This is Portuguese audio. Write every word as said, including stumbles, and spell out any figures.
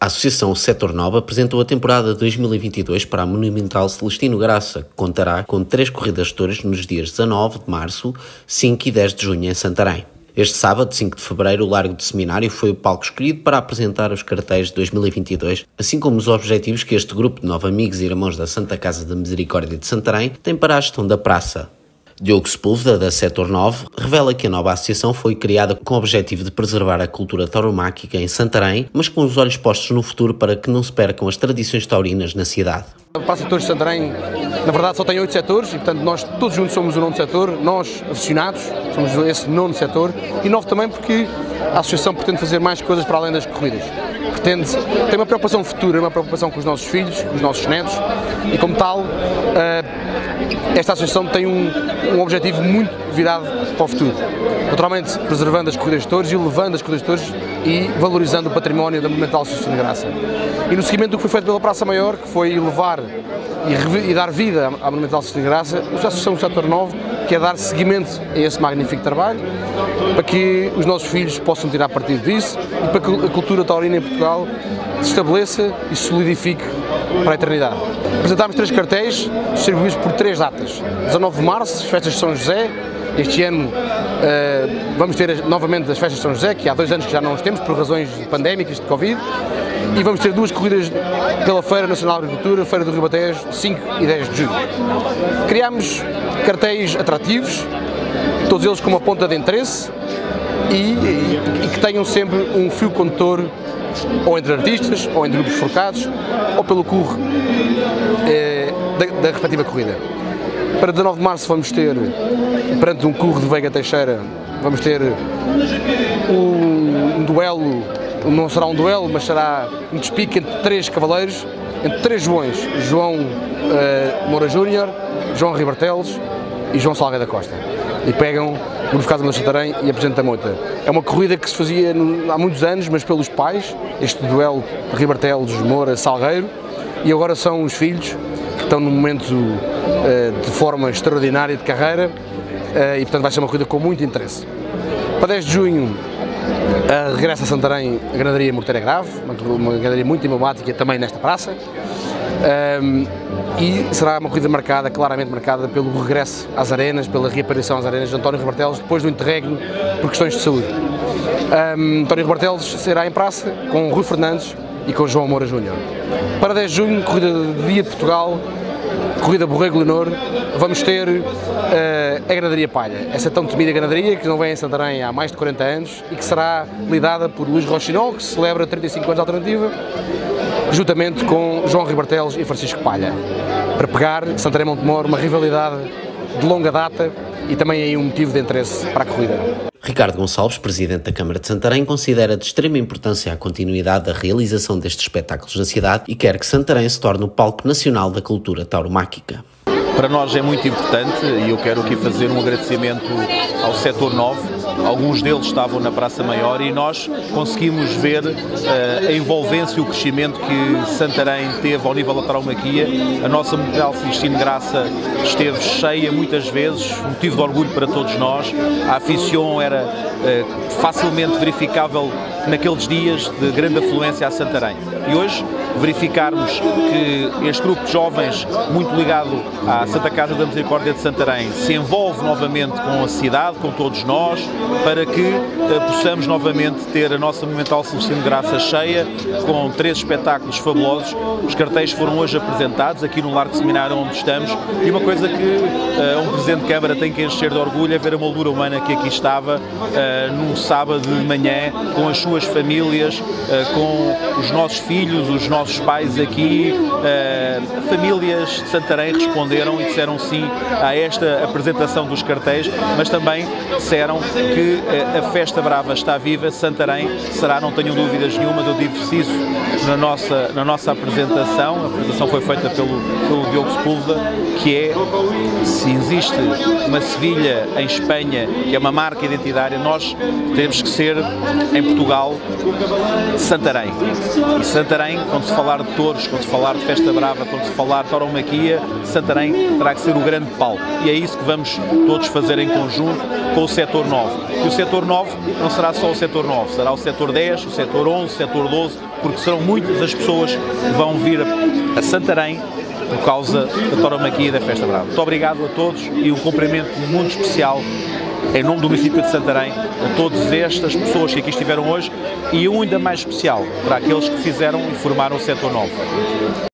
A Associação Setor nove apresentou a temporada dois mil e vinte e dois para a Monumental Celestino Graça, que contará com três corridas de touros nos dias dezanove de março, cinco e dez de junho em Santarém. Este sábado, cinco de fevereiro, o Largo do Seminário foi o palco escolhido para apresentar os cartéis de dois mil e vinte e dois, assim como os objetivos que este grupo de nove amigos e irmãos da Santa Casa da Misericórdia de Santarém tem para a gestão da praça. Diogo Sepúlveda, da Setor nove, revela que a nova associação foi criada com o objetivo de preservar a cultura tauromáquica em Santarém, mas com os olhos postos no futuro para que não se percam as tradições taurinas na cidade. A Praça de Touros de Santarém, na verdade, só tem oito setores e, portanto, nós todos juntos somos o nono setor, nós, aficionados, somos esse nono setor, e nove também porque a associação pretende fazer mais coisas para além das corridas. Pretende, tem uma preocupação futura, uma preocupação com os nossos filhos, os nossos netos, e como tal, esta associação tem um, um objetivo muito virado para o futuro. Naturalmente, preservando as corridas de touros e elevando as corridas de touros e valorizando o património da Monumental Celestino Graça. E no seguimento do que foi feito pela Praça Maior, que foi elevar e, e dar vida à Monumental Celestino Graça, a Associação Setor nove quer dar seguimento a esse magnífico trabalho, para que os nossos filhos possam tirar partido disso e para que a cultura taurina em Portugal se estabeleça e se solidifique para a eternidade. Apresentámos três cartéis distribuídos por três datas. dezanove de março, as festas de São José. Este ano uh, vamos ter novamente as festas de São José, que há dois anos que já não os temos por razões pandémicas de Covid. E vamos ter duas corridas pela Feira Nacional de Agricultura, Feira do Ribatejo, cinco e dez de junho. Criámos cartéis atrativos, todos eles com uma ponta de interesse e, e, e que tenham sempre um fio condutor ou entre artistas, ou entre grupos focados, ou pelo curso eh, da, da respectiva corrida. Para dezanove de março vamos ter, perante um curso de Veiga Teixeira, vamos ter um, um duelo, não será um duelo, mas será um despique entre três cavaleiros, entre três Joões, João uh, Moura Júnior, João Ribartelos e João Salgueiro da Costa. E pegam o Grupo Casa de Santarém e apresentam a mota. É uma corrida que se fazia há muitos anos, mas pelos pais, este duelo de Ribartelos, Moura, Salgueiro, e agora são os filhos, que estão num momento uh, de forma extraordinária de carreira, uh, e portanto vai ser uma corrida com muito interesse. Para dez de junho, uh, regressa a Santarém a Ganadaria Morteira Grave, uma, uma ganadaria muito emblemática também nesta praça. Um, e será uma corrida marcada, claramente marcada pelo regresso às arenas, pela reaparição às arenas de António Ribartelos depois do interregno por questões de saúde. Um, António Ribartelos será em praça com Rui Fernandes e com João Moura Júnior. Para dez de junho, corrida de Dia Portugal, corrida Borrego Leonor, vamos ter uh, a Ganadaria Palha, essa tão temida ganadaria que não vem em Santarém há mais de quarenta anos e que será lidada por Luís Rochinol, que celebra trinta e cinco anos de alternativa, juntamente com João Ribartelos e Francisco Palha, para pegar Santarém Montemor, uma rivalidade de longa data e também aí um motivo de interesse para a corrida. Ricardo Gonçalves, presidente da Câmara de Santarém, considera de extrema importância a continuidade da realização destes espetáculos na cidade e quer que Santarém se torne o palco nacional da cultura tauromáquica. Para nós é muito importante e eu quero aqui fazer um agradecimento ao Setor nove. Alguns deles estavam na Praça Maior e nós conseguimos ver uh, a envolvência e o crescimento que Santarém teve ao nível da tauromaquia. A nossa Monumental Celestino Graça esteve cheia muitas vezes, motivo de orgulho para todos nós. A aficion era uh, facilmente verificável naqueles dias de grande afluência a Santarém. E hoje verificarmos que este grupo de jovens, muito ligado à Santa Casa da Misericórdia de Santarém, se envolve novamente com a cidade, com todos nós, para que uh, possamos novamente ter a nossa Monumental Celestino Graça cheia, com três espetáculos fabulosos. Os cartéis foram hoje apresentados aqui no Largo de Seminário onde estamos, e uma coisa que uh, um Presidente de Câmara tem que encher de orgulho é ver a moldura humana que aqui estava uh, num sábado de manhã, com as suas famílias, uh, com os nossos filhos, os nossos pais aqui. Uh, famílias de Santarém responderam e disseram sim a esta apresentação dos cartéis, mas também disseram que a Festa Brava está viva. Santarém será, não tenho dúvidas nenhuma, eu disse isso na nossa, na nossa apresentação. A apresentação foi feita pelo, pelo Diogo Sepúlveda, que é, se existe uma Sevilha em Espanha, que é uma marca identitária, nós temos que ser, em Portugal, Santarém. E Santarém, quando se falar de touros, quando se falar de Festa Brava, quando se falar de tauromaquia, Santarém terá que ser o grande palco. E é isso que vamos todos fazer em conjunto com o Setor nove. E o setor nove não será só o setor nove, será o setor dez, o setor onze, o setor doze, porque serão muitas as pessoas que vão vir a Santarém por causa da tauromaquia e da Festa Brava. Muito obrigado a todos e um cumprimento muito especial em nome do município de Santarém a todas estas pessoas que aqui estiveram hoje e um ainda mais especial para aqueles que fizeram e formaram o setor nove.